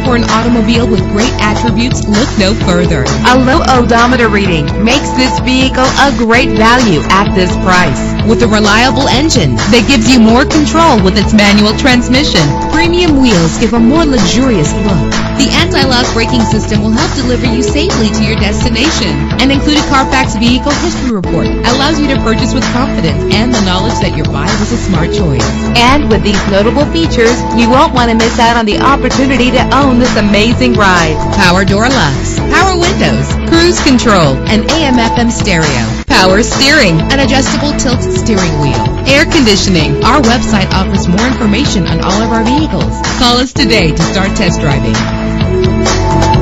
for an automobile with great attributes, look no further. A low odometer reading makes this vehicle a great value at this price. With a reliable engine that gives you more control with its manual transmission, premium wheels give a more luxurious look. The anti-lock braking system will help deliver you safely to your destination. An included Carfax Vehicle History Report allows you to purchase with confidence and the knowledge that your buy was a smart choice. And with these notable features, you won't want to miss out on the opportunity to own this amazing ride. Power door locks, power windows, cruise control, an AM/FM stereo, power steering, an adjustable tilt steering wheel, air conditioning. Our website offers more information on all of our vehicles. Call us today to start test driving.